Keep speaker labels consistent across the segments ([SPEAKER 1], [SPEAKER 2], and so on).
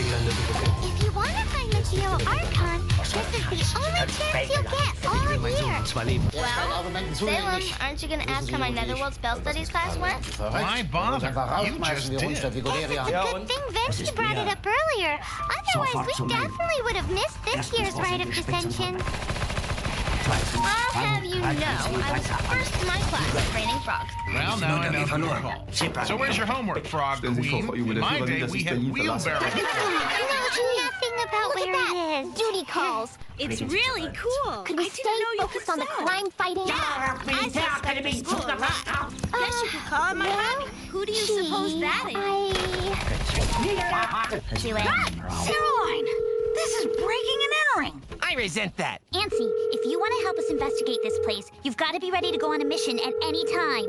[SPEAKER 1] If you want to find the Geo Archon, this is the only chance you'll get all year.
[SPEAKER 2] Well, Salem, aren't you going to ask how my Netherworld Spell Studies class went?
[SPEAKER 3] Why bother? You just did.
[SPEAKER 1] It's a good thing Vinci brought it up earlier. Otherwise, we definitely would have missed this year's Rite of Dissension.
[SPEAKER 2] I'll have you know, I was first in my class at training frogs.
[SPEAKER 3] Well, now I know who to call. So where's your homework, Frog Queen? In my day, we had wheelbarrows.
[SPEAKER 1] Nothing about where it is.
[SPEAKER 4] Duty calls.
[SPEAKER 5] It's really cool.
[SPEAKER 4] Could we stay focused on the crime fighting?
[SPEAKER 5] I suspect the school a lot. Guess you could call it my hobby. Who do you suppose that is?
[SPEAKER 4] Caroline! This is breaking and entering.
[SPEAKER 6] I resent that.
[SPEAKER 4] Ansi, if you want to help us investigate this place, you've got to be ready to go on a mission at any time.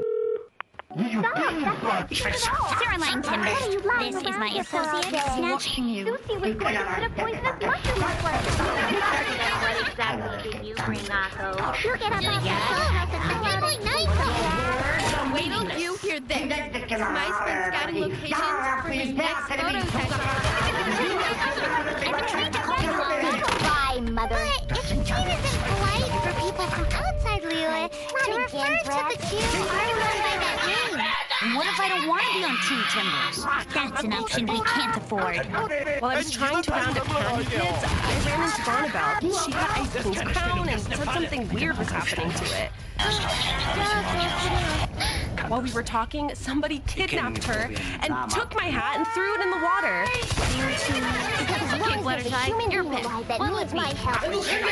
[SPEAKER 4] Caroline Timbers, this is my associate, Snatch.
[SPEAKER 1] Susie was going to put a poisonous mushroom in place.
[SPEAKER 2] What exactly did you bring, Akko?
[SPEAKER 1] You'll get up off the clubhouse and fill out a night.
[SPEAKER 7] Wait till you hear this. Smy's been scouting locations for his next photo session.
[SPEAKER 4] I'm trying to call you all. Bye, Mother.
[SPEAKER 1] But it isn't polite for people from outside Liyue to refer to the Geo Archon by that name.
[SPEAKER 4] And what if I don't want to be on Team Timbers? That's an option we can't afford.
[SPEAKER 7] While I was trying to round up Candy Kids, I ran into Barnabout. She had Ice Queen's crown and said something weird was happening to it. While we were talking, somebody kidnapped her and took my hat and threw it in the water.
[SPEAKER 1] You're pissed.
[SPEAKER 4] What needs my help?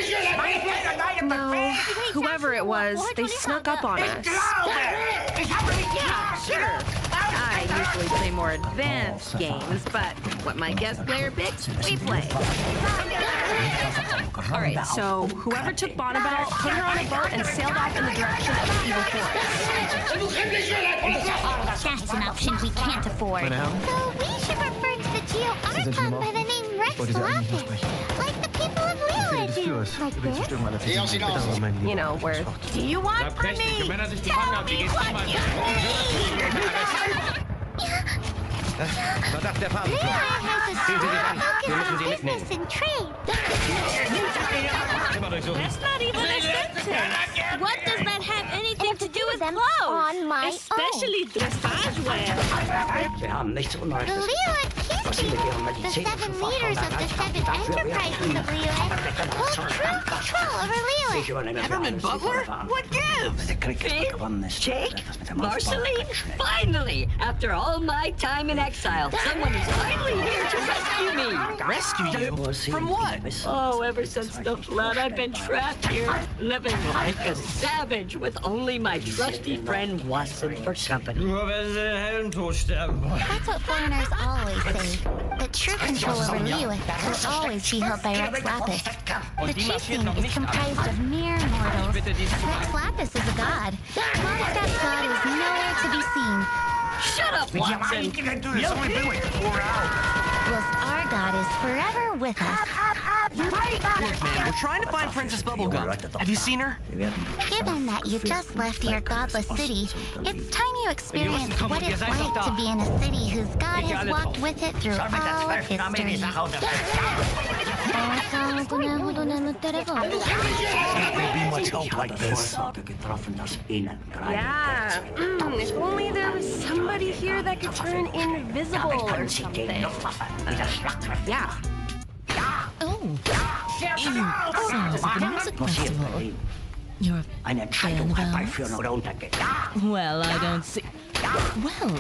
[SPEAKER 7] No, whoever it was, they snuck up on us.
[SPEAKER 8] Yeah, sure. I usually play more advanced games, but what my guest player picks, we play.
[SPEAKER 7] All right, so whoever took Barnabout put her on a boat and sailed off in the direction of the evil forest.
[SPEAKER 4] That's an option we can't afford.
[SPEAKER 1] So we should refer to the Geo Archon by the name Rex Lapis, like the people of Liyue do. Like this?
[SPEAKER 7] You know, where do you want from me? Tell me what you
[SPEAKER 1] Liyue has a strong focus on business and trade.
[SPEAKER 5] That's not even a sentence. What does that have anything to do with clothes?
[SPEAKER 4] On my
[SPEAKER 5] Especially dressage wear.
[SPEAKER 1] The Liyue Kyushu, the 7 leaders of the 7 enterprises of Liyue, hold true control over Liyue.
[SPEAKER 6] Peppermint Butler? What gives?
[SPEAKER 9] Jake? Marceline? Finally! After all my time in exile, someone is finally here to rescue me!
[SPEAKER 6] Rescue you? From what?
[SPEAKER 9] Oh, ever since the flood, I've been trapped here, living like a savage with only my trusty friend Watson for company.
[SPEAKER 2] That's what foreigners always say. That true control over Liyue will always be held by Rex Lapis. The chieftain is comprised of mere mortals. Rex Lapis is a god. While that god is nowhere to be seen.
[SPEAKER 9] Shut up, Watson!
[SPEAKER 3] It's only been like 4 hours.
[SPEAKER 2] Whilst our god is forever with us.
[SPEAKER 6] Look, man, we're trying to find Princess Bubblegum. Have you seen her?
[SPEAKER 2] Given that you just left your godless city, it's time you experience what it's like to be in a city whose god has walked with it through all history.
[SPEAKER 6] There'd be much help like this.
[SPEAKER 7] Yeah. If only there was somebody here that could turn invisible or something. Yeah.
[SPEAKER 10] Oh, sounds like a music festival. You're a fan of ours? Well, I don't see... Well...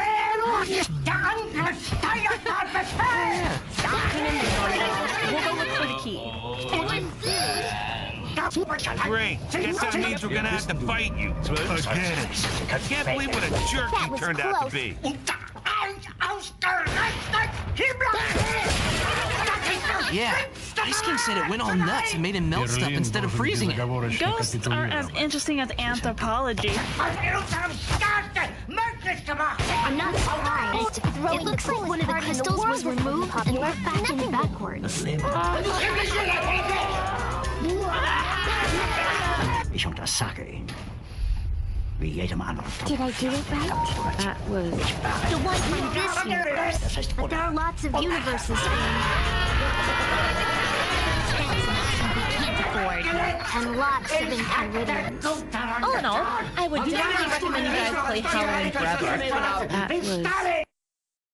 [SPEAKER 7] We'll go look for the key.
[SPEAKER 3] Great. Guess that means we're gonna have to fight you. Again. I can't believe what a jerk you turned out to be.
[SPEAKER 6] Yeah, Ice King said it went all nuts and made him melt stuff instead of freezing it.
[SPEAKER 5] Ghosts aren't as interesting as anthropology.
[SPEAKER 4] I'm not surprised. It looks like one of the crystals was removed and we're backing backwards. Did I do it right?
[SPEAKER 8] That was...
[SPEAKER 4] The one in this universe. But there are lots of universes, and lots of inheritance.
[SPEAKER 10] All in all, I would definitely recommend you guys play Halloween Forever.
[SPEAKER 8] That was...